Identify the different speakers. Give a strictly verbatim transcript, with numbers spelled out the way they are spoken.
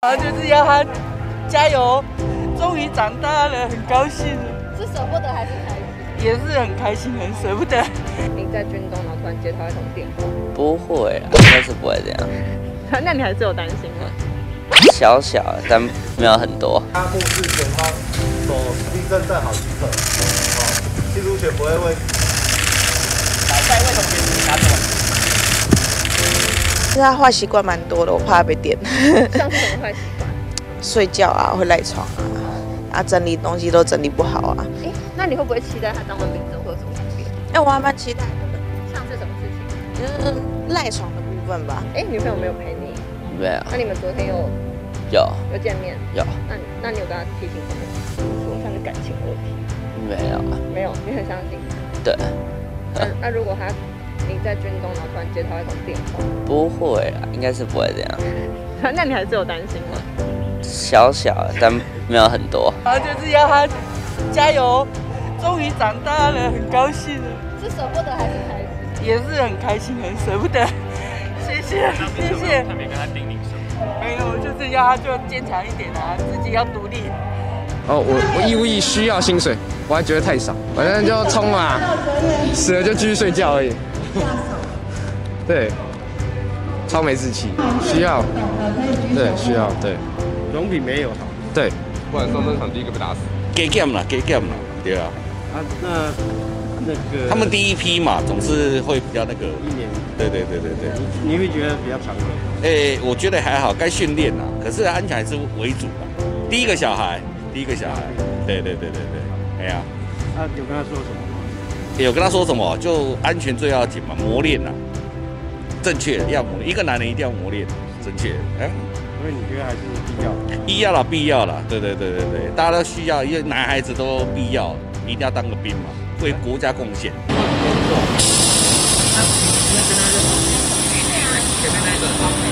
Speaker 1: 然后就是要他加油，终于长大了，很高兴。
Speaker 2: 是舍不得还是开心？
Speaker 1: 也是很开心，很舍不得。
Speaker 2: 你在军中，然后突然接到一通电话，
Speaker 3: 不会啊，应该是不会这样。
Speaker 2: 那你还是有担心吗？
Speaker 3: 小小，但没有很多。
Speaker 4: 他目视前方，走地震站好即可。哦，进入前不会问。
Speaker 1: 来，下一位同学，你拿什么？
Speaker 5: 是他坏习惯蛮多的，我怕他被电。
Speaker 2: 像是什么坏习惯？
Speaker 5: 睡觉啊，会赖床啊，啊，整理东西都整理不好啊。
Speaker 2: 哎，那你会不会期待他当完兵之后会有什么改变？
Speaker 5: 哎，我还蛮期待的。
Speaker 2: 像是什么事情？
Speaker 5: 就是赖床的部分吧。
Speaker 2: 哎，女朋友没有陪你？
Speaker 3: 没有。
Speaker 2: 那你们昨天有
Speaker 3: 有
Speaker 2: 有见面？
Speaker 3: 有。
Speaker 2: 那你那你有跟他提醒什么？说像是感情问题？
Speaker 3: 没有啊。
Speaker 2: 没有，你很相信他。
Speaker 3: 对。
Speaker 2: 那那如果他你在军中，然后突然接到一通电话？
Speaker 3: 不会啊，应该是不会这样。
Speaker 2: 那你还是有担心吗？
Speaker 3: 小小，但没有很多。
Speaker 1: 然后就是要他加油，终于长大了，很高兴。
Speaker 2: 是舍不得还是开心？
Speaker 1: 也是很开心，很舍不得。谢谢，谢谢。
Speaker 6: 特别跟他叮咛什么？
Speaker 1: 没有，就是要他就坚强一点啊，自己要独立。
Speaker 7: 哦，我我义务役需要薪水，我还觉得太少，反正就冲嘛，死了就继续睡觉而已。对，超没志气，需要，对，需要，对，
Speaker 4: 容比没有好。
Speaker 7: 对，
Speaker 8: 不然上战场第一个被打死。
Speaker 9: 给 game 了，给 game 了，对啊。
Speaker 4: 啊，那那个
Speaker 9: 他们第一批嘛，总是会比较那个。
Speaker 4: 一年。
Speaker 9: 对对对对对。
Speaker 4: 你你会觉得比较长吗？
Speaker 9: 诶，我觉得还好，该训练啦，可是安全还是为主啦。第一个小孩，第一个小孩，对对对对对，哎呀。
Speaker 4: 啊，有跟他说什么吗？
Speaker 9: 有跟他说什么？就安全最要紧嘛，磨练啦。正确要磨，一个男人一定要磨练，正确。哎，
Speaker 4: 所以你觉得还是必要？
Speaker 9: 必要了，必要了。对对对对对，大家都需要，因为男孩子都必要，一定要当个兵嘛，为国家贡献。
Speaker 1: 前面那个。